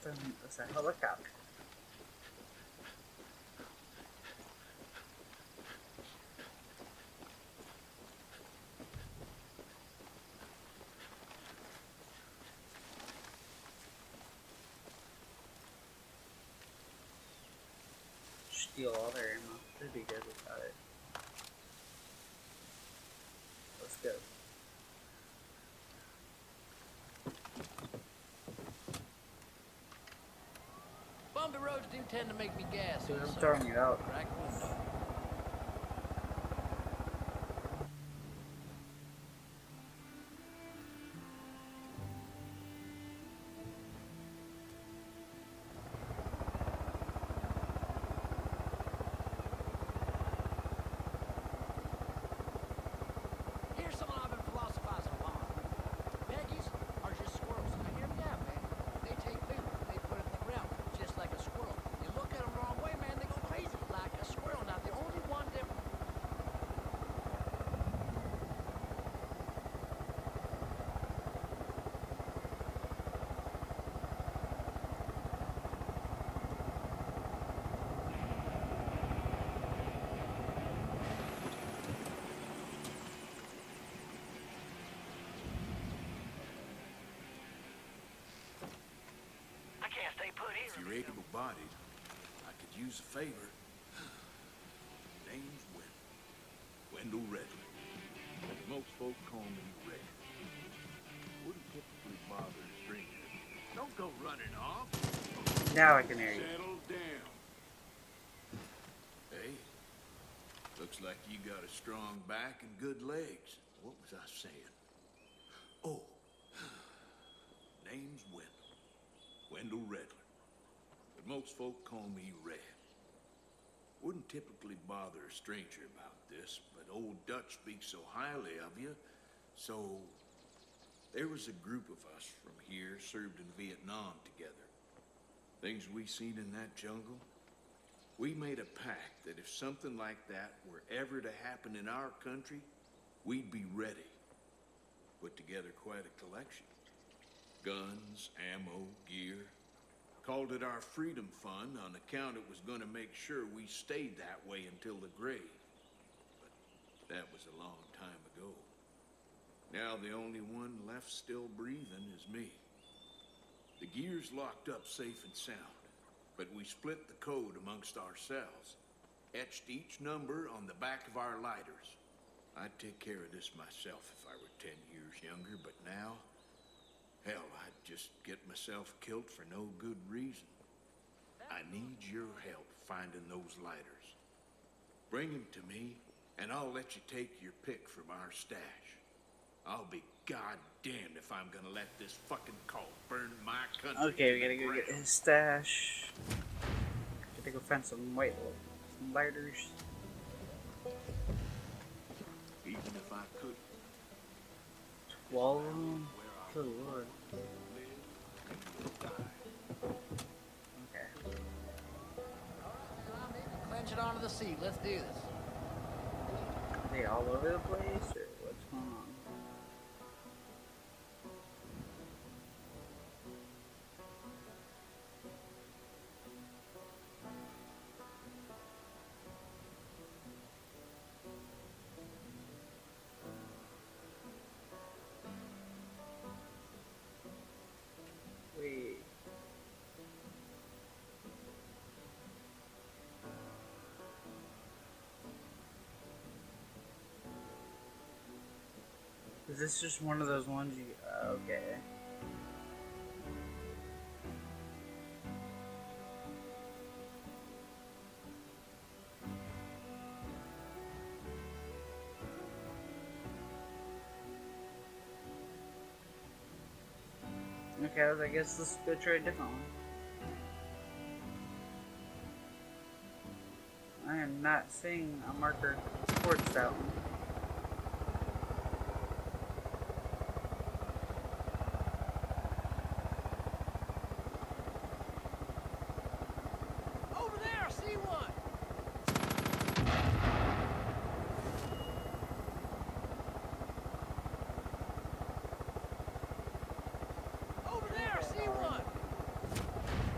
It's a helicopter. Steal all their ammo. They'd be good without it. Let's go. Bumpy roads do tend to make me gas. Dude, I'm throwing it out. Crack window. Here's something I've been philosophizing a lot. Peggies are just squirrels. Now hear me out, man. They take food, they put it in the ground, just like a squirrel. You look at them the wrong way, man, they go crazy, like a squirrel. Now the only one difference. I can't stay put here. If you're able-bodied, I could use a favor. Name's Wendell Redley. Most folk call me Red. Wouldn't typically bother a stranger. Don't go running off. Now I can hear you. Settle down. Hey, looks like you got a strong back and good legs. What was I saying? Oh, name's Wendell Redler. But most folk call me Red. Wouldn't typically bother a stranger about this, but old Dutch speaks so highly of you, so there was a group of us from here served in Vietnam together. Things we seen in that jungle, we made a pact that if something like that were ever to happen in our country, we'd be ready. Put together quite a collection. Guns, ammo, gear. Called it our Freedom Fund on account it was going to make sure we stayed that way until the grave. But that was a long time ago. Now the only one left still breathing is me. The gear's locked up safe and sound, but we split the code amongst ourselves. Etched each number on the back of our lighters. I'd take care of this myself if I were 10 years younger, but now, hell, I'd just get myself killed for no good reason. I need your help finding those lighters. Bring them to me, and I'll let you take your pick from our stash. I'll be goddamned if I'm gonna let this fucking cult burn my country. Okay, we gotta go get his stash. Gotta go find some some lighters. Even if I could. 12 of them? Good lord. Okay. Clench it onto the seat. Let's do this. Are they all over the place, or what's going on? Wait. Is this just one of those ones you... Okay. Okay, I guess let's go try a different one. I am not seeing a marker towards that one. Over there, I see one. Over there, I see one.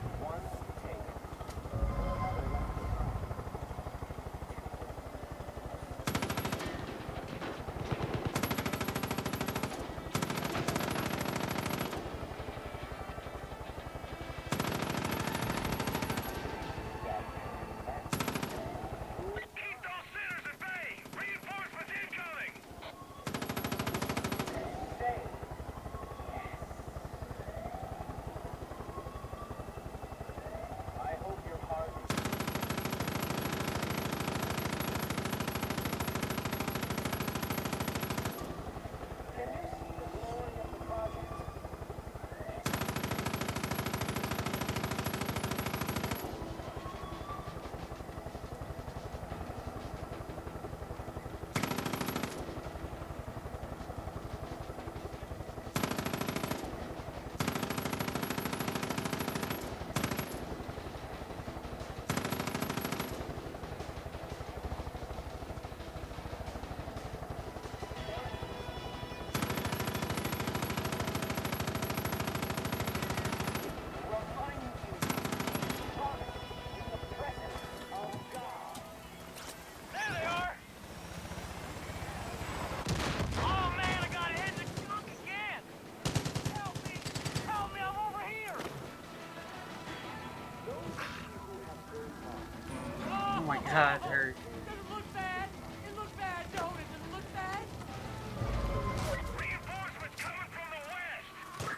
my god, her. Does it look bad? It looks bad, don't it? Does it look bad? Reinforcements coming from the west!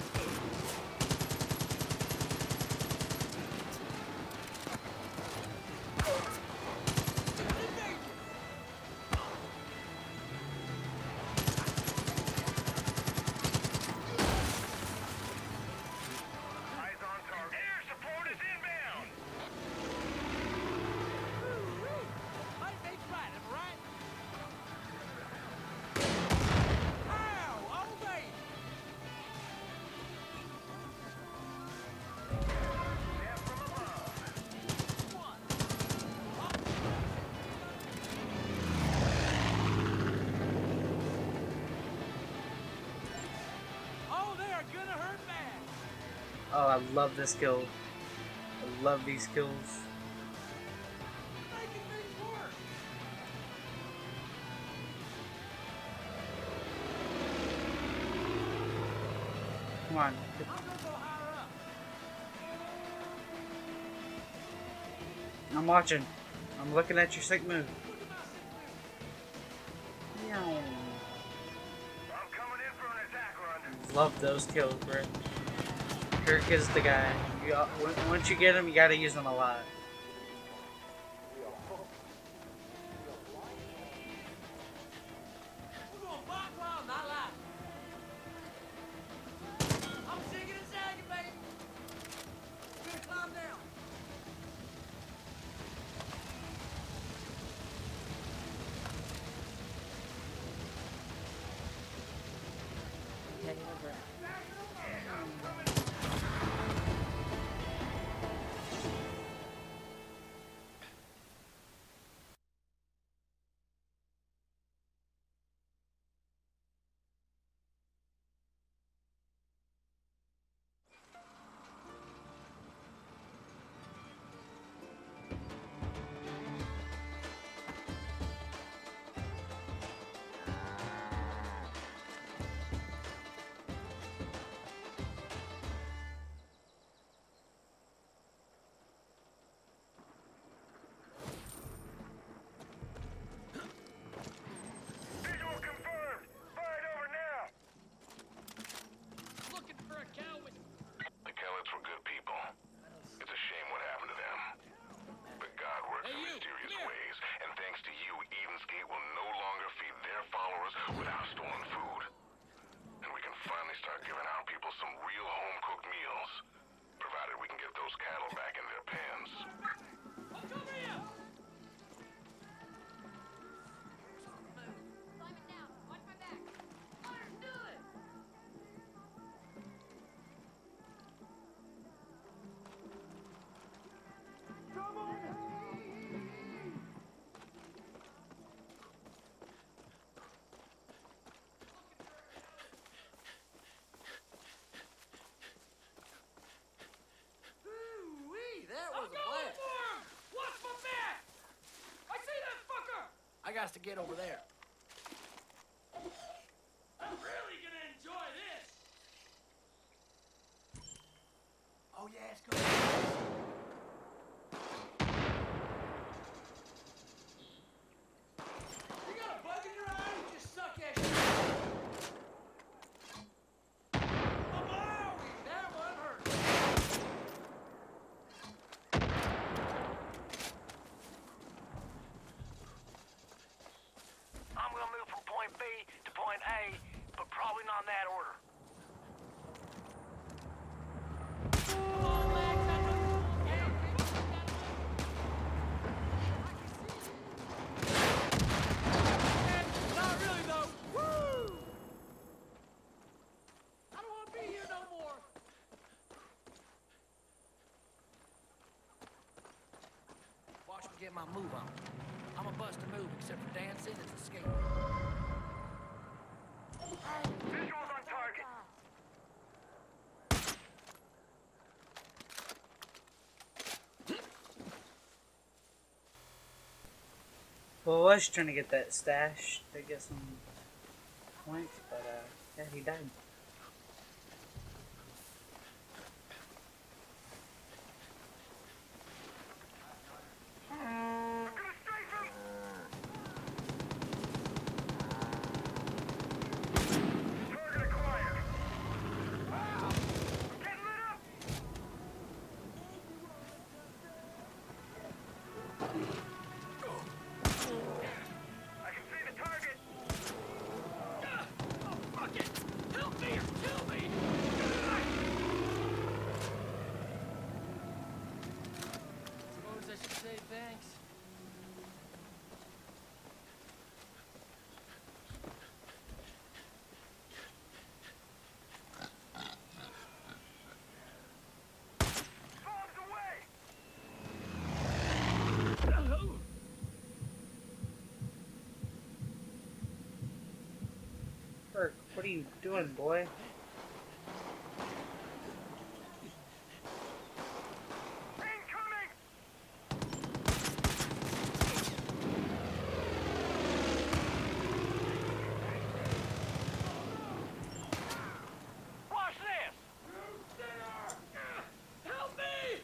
Eyes on target. Air support is inbound! Might make right, am I right? Ow! Oh, baby! Death from above. Oh, they are gonna hurt bad. Oh, I love this kill. I love these kills. Making things worse. Come on. I'm gonna go higher up. I'm watching. I'm looking at your sick move. Meow. I'm coming in for an attack run. Love those kills, bro. Kirk is the guy. Once you get him, you gotta use him a lot. We're going buck wild, not live. I'm zigging and zagging, baby. We're gonna climb down. Visual confirmed. Fire it over now. Looking for a cow with... The Kellets were good people. It's a shame what happened to them. But God works Hey, in you, mysterious come here. ways, and thanks to you, Eden's Gate will no longer feed their followers with our stolen food. And we can finally start giving our people some real home-cooked meals, provided we can get those cattle back in their pens. Oh, come here! Climbing down. Watch my back. Understood. Ooh-wee, that was a blast. Watch my back! I see that fucker! I got to get over there. I'm really gonna enjoy this! Oh, yeah, it's good. You got a bug in your eye? You just suck at shit. Maui, that one hurt. I'm gonna move from point B to point A, but probably not in that order. Come on, Max, I know you can. Not really, though. Woo! I don't want to be here no more. Watch me get my move on. I'm a bust a move, except for dancing and escaping. Visuals on target. Well, I was trying to get that stash to get some points, but yeah, he died. work. What are you doing, boy? Watch this! Help me!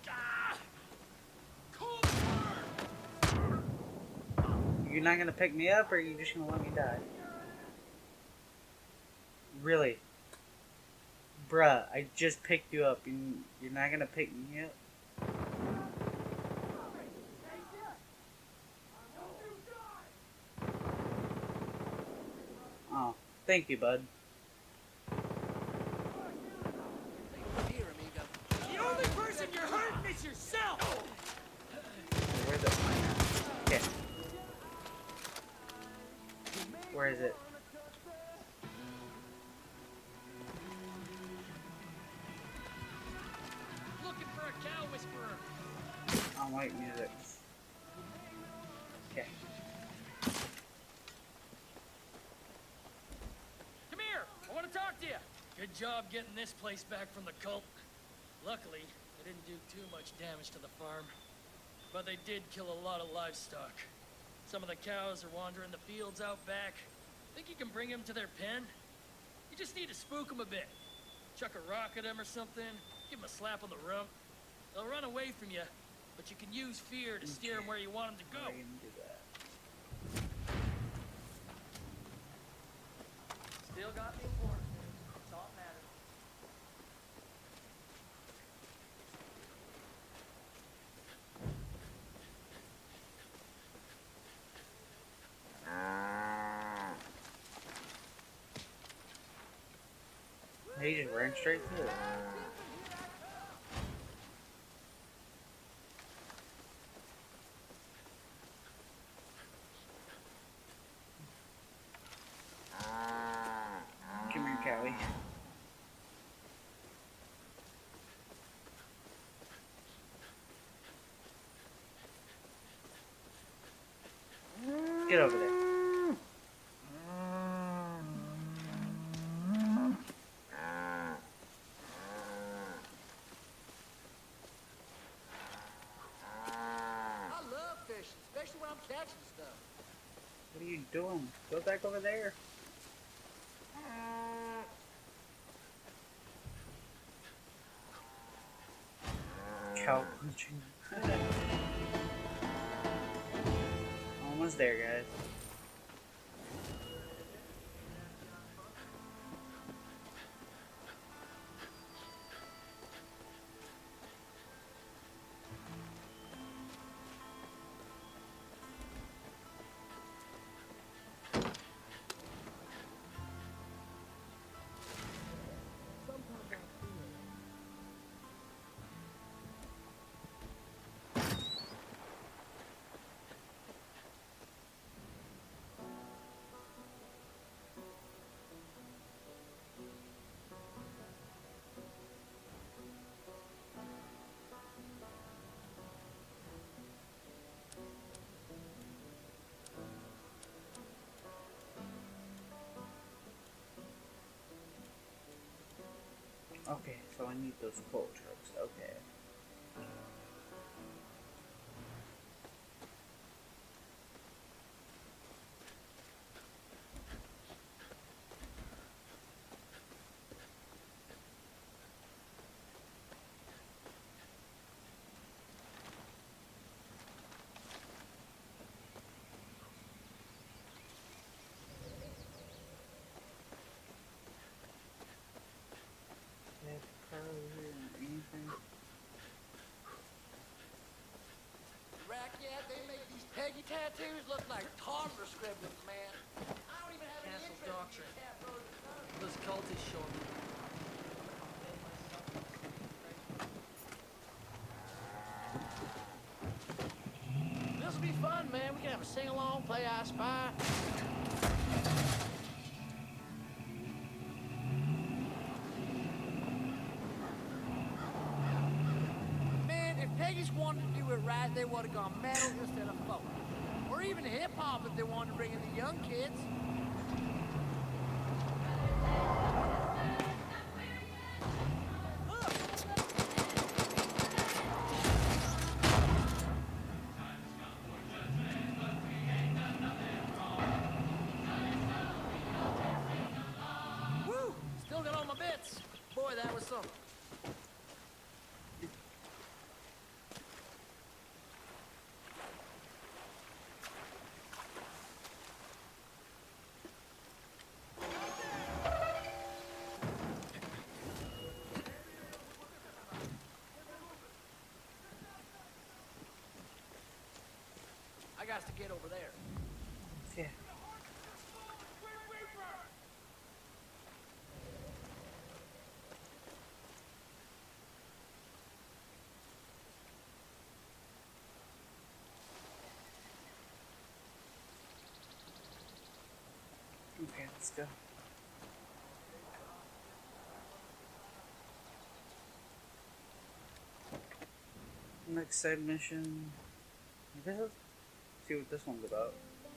Cold burn! You're not gonna pick me up, or are you just gonna let me die? Really? Bruh, I just picked you up, and you're not gonna pick me up? Oh, thank you, bud. Here, amigo. The only person you're hurting is yourself! Where's it? Okay. Where is it? Looking for a cow whisperer. I like music. Okay. Come here! I want to talk to you! Good job getting this place back from the cult. Luckily, they didn't do too much damage to the farm. But they did kill a lot of livestock. Some of the cows are wandering the fields out back. Think you can bring them to their pen? You just need to spook them a bit. Chuck a rock at them or something. Give them a slap on the rump. They'll run away from you, but you can use fear to steer them where you want them to I go. can do that. Still got the important thing. That's all that matters. He just ran straight through it. Come here, Callie. Get over there. I love fishing, especially when I'm catching stuff. What are you doing? Go back over there. Cow punching. Almost there, guys. Okay, so I need those coal trucks. Okay. Anything? Rack, yeah, they make these Peggy tattoos look like toddler scribblings, man. I don't even have any Castle interest in doctrine. these cat bros. Those cultists showed me. This'll be fun, man. We can have a sing-along, play I Spy. Man, if Peggy's wanted to do it right, they would have gone metal instead of folk. Or even hip-hop if they wanted to bring in the young kids. boy, that was something. I got to get over there. Yeah. Okay, let's go. Next side mission. I guess let's see what this one's about.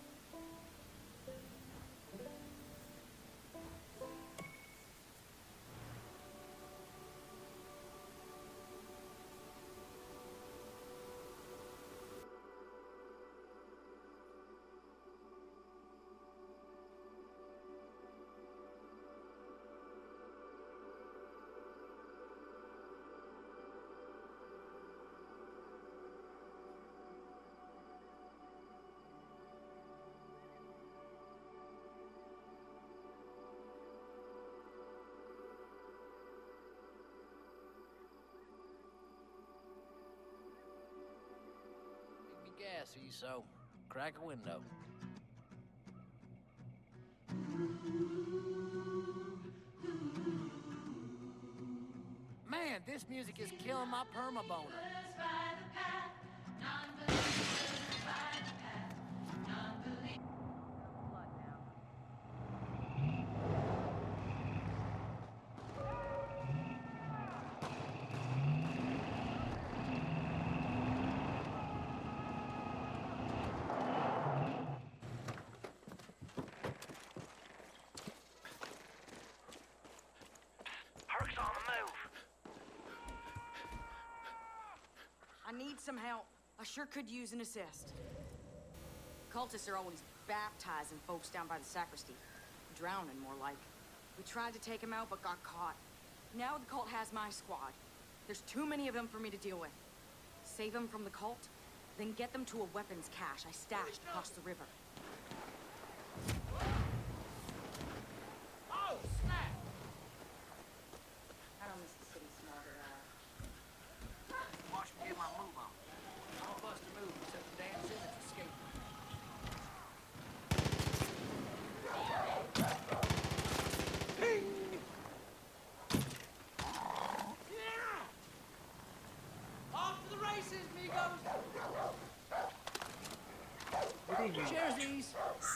Make me gassy, so crack a window. Man, this music is killing my perma boner. Herc's on the move. I need some help. I sure could use an assist. Cultists are always baptizing folks down by the sacristy. Drowning, more like. We tried to take him out, but got caught. Now the cult has my squad. There's too many of them for me to deal with. Save them from the cult, then get them to a weapons cache I stashed across the river. Oh, snap! I don't miss the city small at all. Watch me get my move on. I'll bust a move except the damn Simmons escaped. Off to the races, amigos! What are you? Cheersies!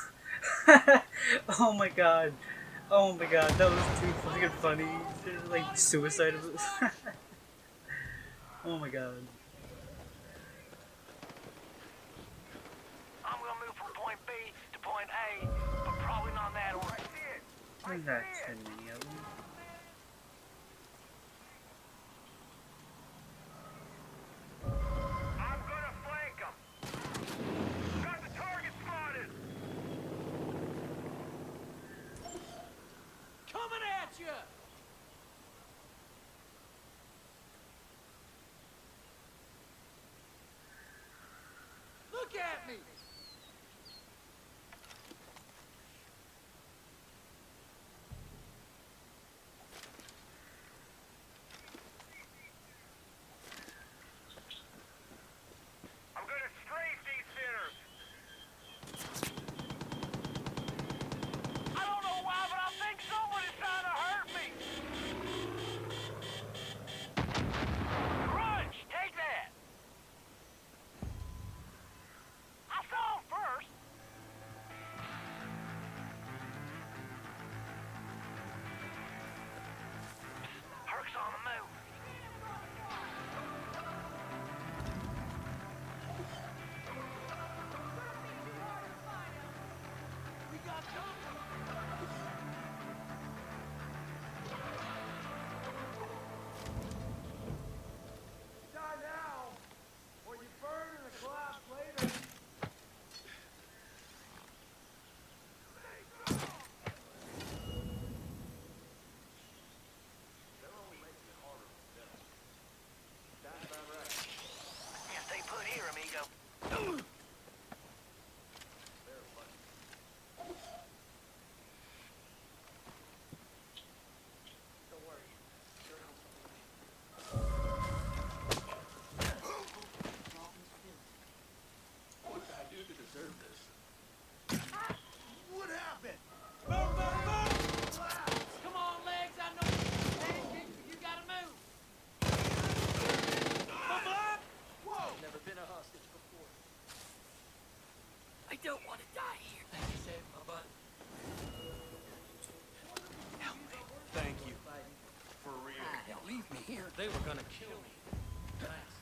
Oh my god. Oh my god, that was too fucking funny. Like suicide. Oh my god. I'm gonna move from point B to point A, but probably not in that order. There's not too many of them. I'm gonna flank him. Got the target spotted. Coming at you! Look at me! I'm gonna strafe these sinners. I don't know why, but I think somebody's trying to hurt me. Crunch, take that. I saw don't want to die here. Thank you, saved my butt. Help me. Thank you. For real. Ah, hell, leave me here. They were gonna kill me. Nice.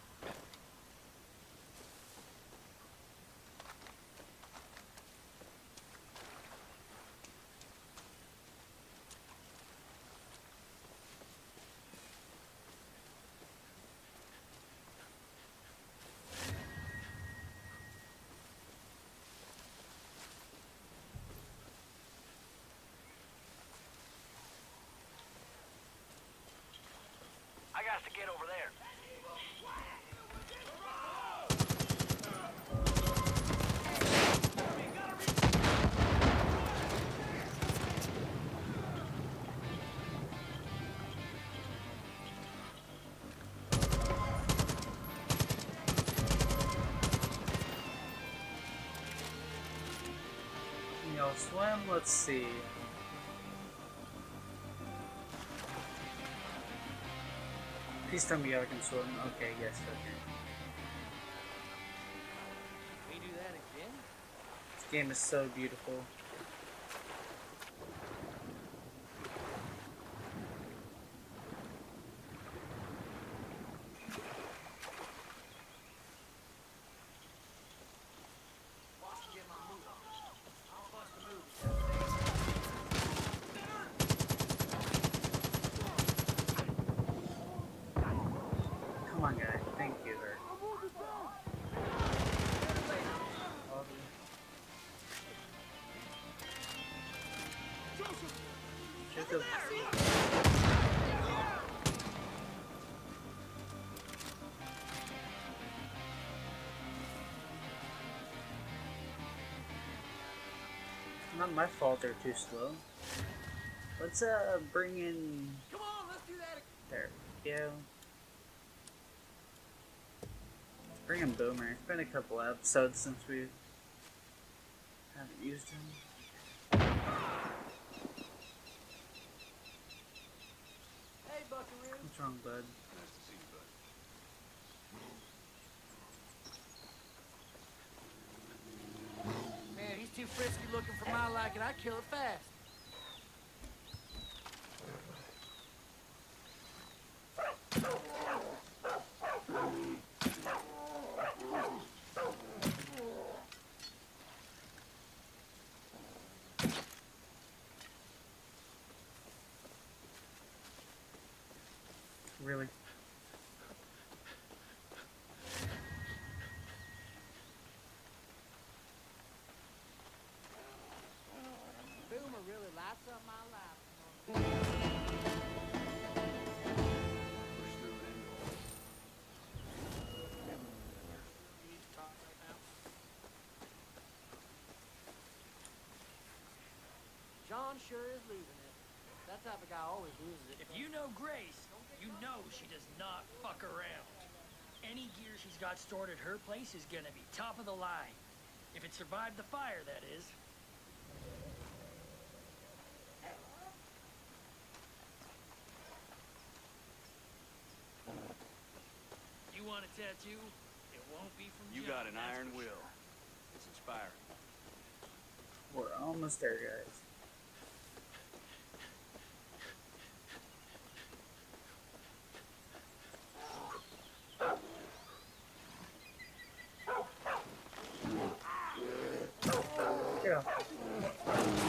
I got to get over there. Can y'all swim? Let's see. Please tell me y'all can swim. Okay, yes, okay. We do that again? This game is so beautiful. Watch me get my move on. I'll bust a move. Come on, guys. Thank you. Jacob. Not my fault they're too slow. Let's bring in. Come on, let's do that. There we go. Bring in Boomer. It's been a couple episodes since we haven't used him. Hey, Buckaroo. What's wrong, bud? Nice to see you, bud. Man, he's too frisky looking for my liking. I kill it fast. Really? Boomer really lights up my life. Push through it anyway. You need to talk right now. John sure is losing it. That type of guy always loses it. If you know Grace, you know she does not fuck around. Any gear she's got stored at her place is gonna be top of the line. If it survived the fire, that is. You want a tattoo? It won't be from You John, got an that's iron for will. sure. It's inspiring. We're almost there, guys. Get off.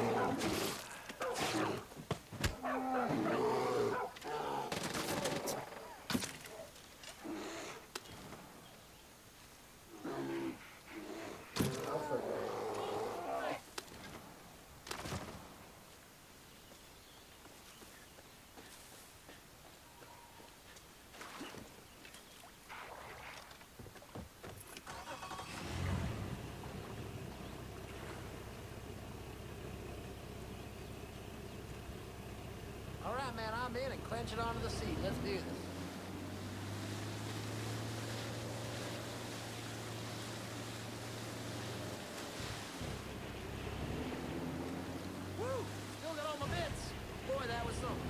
All right, man, I'm in and clench it onto the seat. Let's do this. Woo! Still got all my bits. Boy, that was something.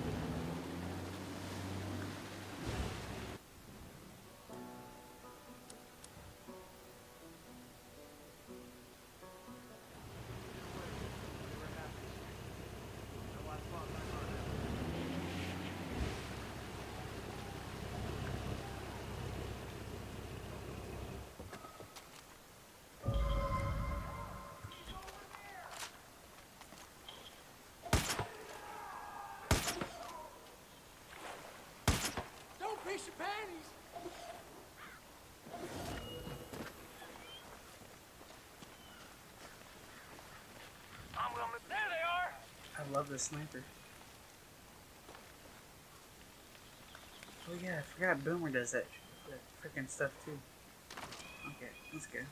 miss your panties. I'm gonna... There they are! I love the sniper. Oh yeah, I forgot Boomer does that freaking stuff too. Okay, let's go.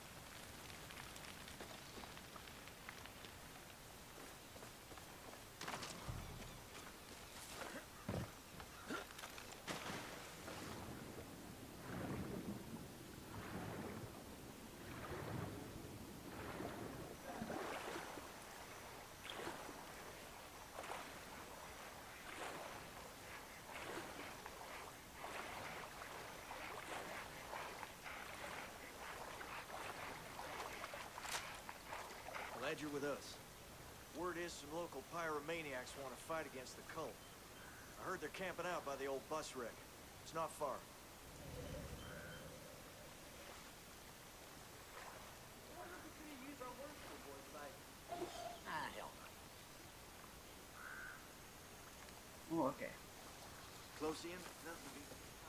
Glad you're with us. Word is some local pyromaniacs want to fight against the cult. I heard they're camping out by the old bus wreck. It's not far. Ah, hell no. Oh, okay. Close in? Nothing to be...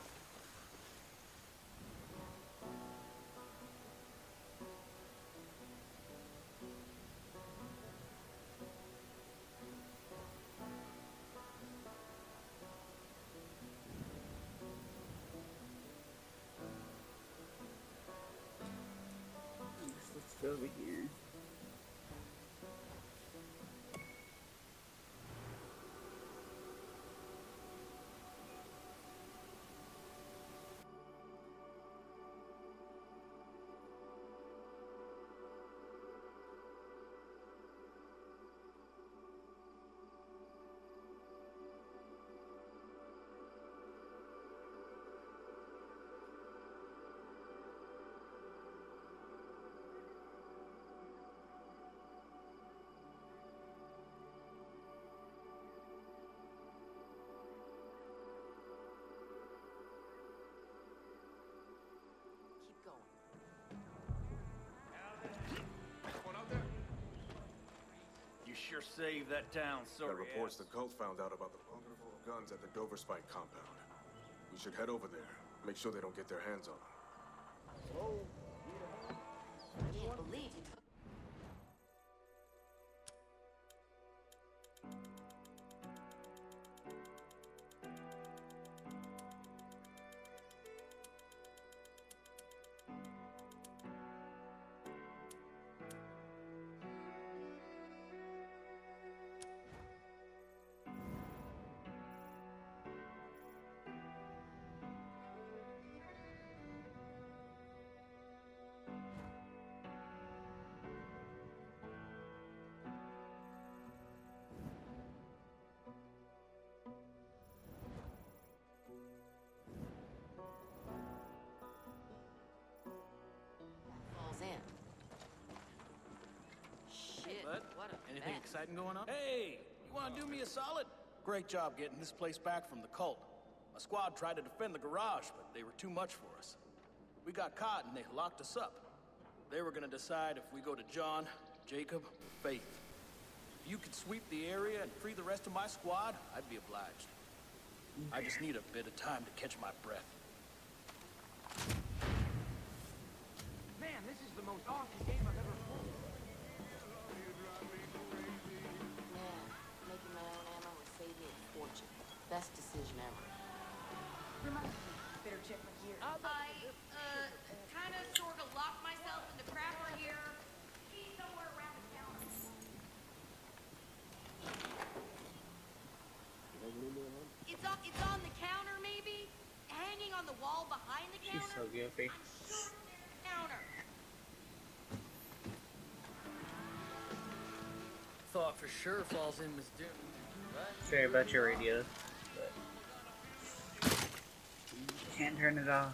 Let's go over here. Keep going. You sure saved that town, sorry. Got reports the cult found out about the bunker full of guns at the Dover Spike compound. We should head over there. Make sure they don't get their hands on them. I can't believe you took... falls in. Shit, Bud, what a anything mess. exciting going on? Hey, you want to do me a solid? Great job getting this place back from the cult. My squad tried to defend the garage, but they were too much for us. We got caught and they locked us up. They were gonna decide if we go to John, Jacob, or Faith. If you could sweep the area and free the rest of my squad, I'd be obliged. I just need a bit of time to catch my breath. Man, this is the most awesome game I've ever played. Man, making my own ammo would save me a fortune. Best decision ever. Reminds me, better check my gear. Kinda sorta locked myself in the crapper here. He's somewhere around the counter. It's on the counter, maybe? Hanging on the wall behind the She's counter? so goofy. I'm sure it's the counter. Thought for sure falls in was doomed. Sorry about your radio, but can't turn it off.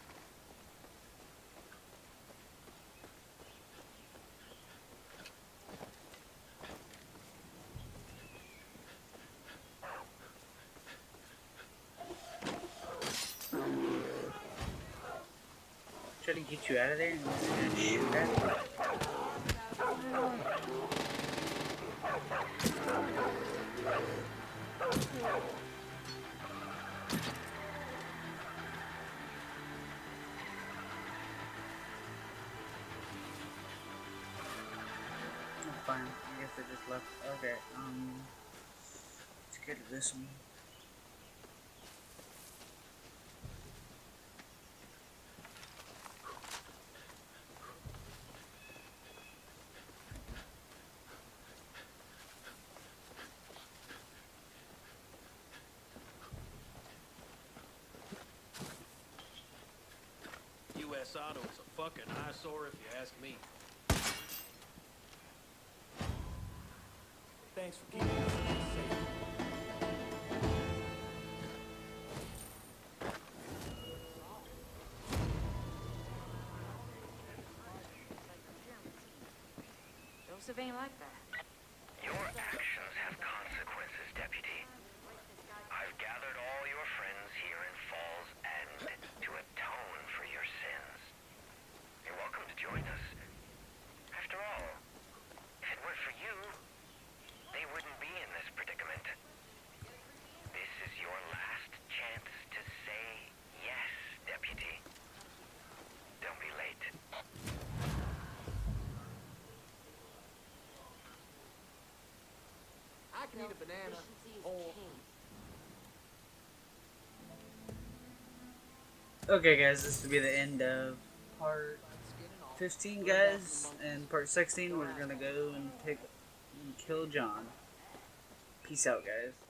Try to get you out of there and just gonna shoot at you. they just left. Okay, let's get to this one. U.S. Auto is a fucking eyesore if you ask me. Thanks for keeping us safe. Joseph ain't like that. Your actions have consequences, Deputy. I've gathered all your friends here in Falls End to atone for your sins. You're welcome to join us. After all, if it weren't for you, they wouldn't be in this predicament. This is your last chance to say yes, Deputy. Don't be late. I can eat a banana, or... Okay guys, this will be the end of part 15 guys, and part 16 we're gonna go and kill John. Peace out guys.